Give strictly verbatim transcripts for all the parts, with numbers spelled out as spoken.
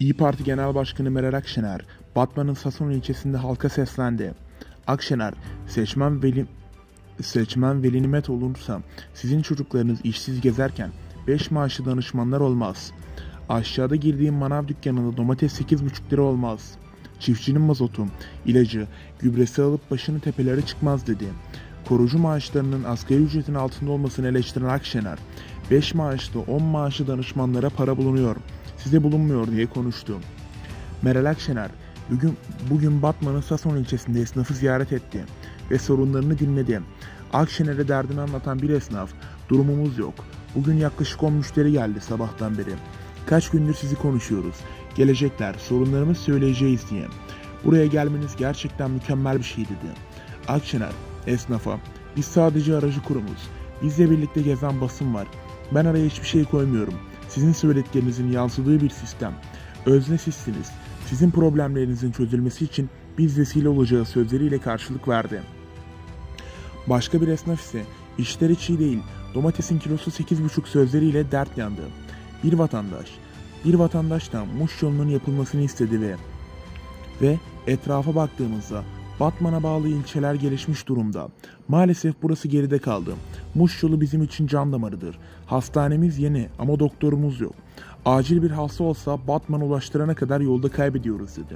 İyi Parti Genel Başkanı Meral Akşener, Batman'ın Sason ilçesinde halka seslendi. Akşener, seçmen veli, seçmen veli nimet olursa sizin çocuklarınız işsiz gezerken beş maaşlı danışmanlar olmaz. Aşağıda girdiğim manav dükkanında domates sekiz buçuk lira olmaz. Çiftçinin mazotu, ilacı, gübresi alıp başını tepelere çıkmaz dedi. Korucu maaşlarının asgari ücretin altında olmasını eleştiren Akşener, beş maaşlı on maaşlı danışmanlara para bulunuyor, size bulunmuyor diye konuştu. Meral Akşener, bugün, bugün Batman'ın Sason ilçesinde esnafı ziyaret etti ve sorunlarını dinledi. Akşener'e derdini anlatan bir esnaf, durumumuz yok. Bugün yaklaşık on müşteri geldi sabahtan beri. Kaç gündür sizi konuşuyoruz. Gelecekler, sorunlarımızı söyleyeceğiz diye. Buraya gelmeniz gerçekten mükemmel bir şey dedi. Akşener, esnafa, biz sadece aracı kurumuz. Bizle birlikte gezen basın var. Ben araya hiçbir şey koymuyorum. Sizin söylediklerinizin yansıdığı bir sistem. Özne sizsiniz. Sizin problemlerinizin çözülmesi için biz vesile olacağı sözleriyle karşılık verdi. Başka bir esnaf ise işler hiç iyi değil. Domatesin kilosu sekiz buçuk sözleriyle dert yandı. Bir vatandaş, bir vatandaş da Muş yolunun yapılmasını istedi ve ve etrafa baktığımızda Batman'a bağlı ilçeler gelişmiş durumda. Maalesef burası geride kaldı. Muş yolu bizim için can damarıdır. Hastanemiz yeni ama doktorumuz yok. Acil bir hasta olsa Batman'a ulaştırana kadar yolda kaybediyoruz dedi.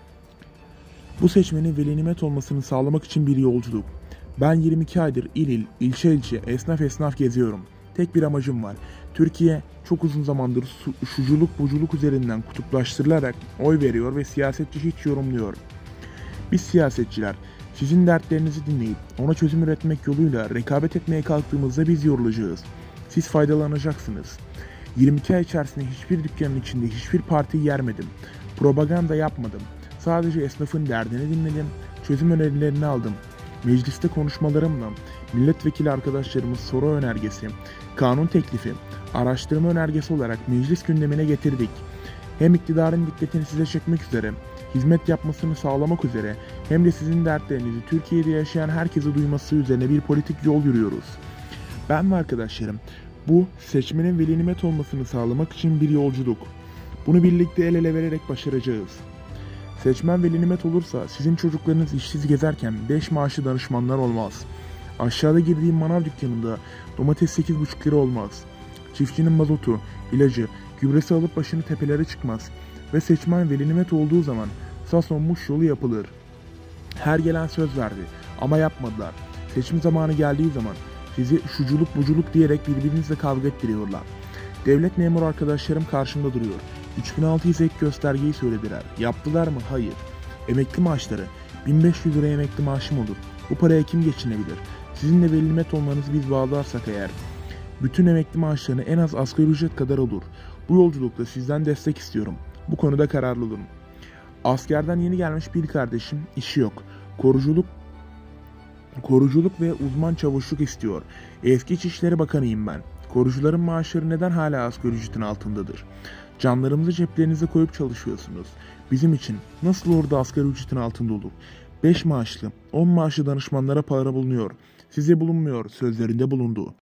Bu seçmenin veli nimet olmasını sağlamak için bir yolculuk. Ben yirmi iki aydır il il, ilçe ilçe, esnaf esnaf geziyorum. Tek bir amacım var. Türkiye çok uzun zamandır su, şuculuk buculuk üzerinden kutuplaştırılarak oy veriyor ve siyasetçi hiç yorumluyor. Biz siyasetçiler sizin dertlerinizi dinleyip ona çözüm üretmek yoluyla rekabet etmeye kalktığımızda biz yorulacağız. Siz faydalanacaksınız. yirmi iki ay içerisinde hiçbir dükkanın içinde hiçbir partiyi yermedim. Propaganda yapmadım. Sadece esnafın derdini dinledim. Çözüm önerilerini aldım. Mecliste konuşmalarımla milletvekili arkadaşlarımız soru önergesi, kanun teklifi, araştırma önergesi olarak meclis gündemine getirdik. Hem iktidarın dikkatini size çekmek üzere, hizmet yapmasını sağlamak üzere hem de sizin dertlerinizi Türkiye'de yaşayan herkese duyması üzerine bir politik yol yürüyoruz. Ben ve arkadaşlarım bu seçmenin veli nimet olmasını sağlamak için bir yolculuk. Bunu birlikte el ele vererek başaracağız. Seçmen veli nimet olursa sizin çocuklarınız işsiz gezerken beş maaşlı danışmanlar olmaz. Aşağıda girdiğim manav dükkanında domates sekiz buçuk lira olmaz. Çiftçinin mazotu, ilacı, gübresi alıp başını tepelere çıkmaz. Ve seçmen veli nimet olduğu zaman Sason Muş yolu yapılır. Her gelen söz verdi ama yapmadılar. Seçim zamanı geldiği zaman sizi şuculuk buculuk diyerek birbirinizle kavga ettiriyorlar. Devlet memuru arkadaşlarım karşımda duruyor. üç bin altı yüz ek göstergeyi söylediler. Yaptılar mı? Hayır. Emekli maaşları. bin beş yüz lira emekli maaşım olur. Bu paraya kim geçinebilir? Sizinle veli nimet olmanızı biz bağlarsak eğer, bütün emekli maaşlarını en az asgari ücret kadar olur. Bu yolculukta sizden destek istiyorum. Bu konuda kararlı olun. Askerden yeni gelmiş bir kardeşim, işi yok. Koruculuk koruculuk ve uzman çavuşluk istiyor. Eski İçişleri Bakanıyım ben. Korucuların maaşları neden hala asgari ücretin altındadır? Canlarımızı ceplerinize koyup çalışıyorsunuz. Bizim için nasıl orada asgari ücretin altında olur? beş maaşlı, on maaşlı danışmanlara para bulunuyor. Size bulunmuyor sözlerinde bulundu.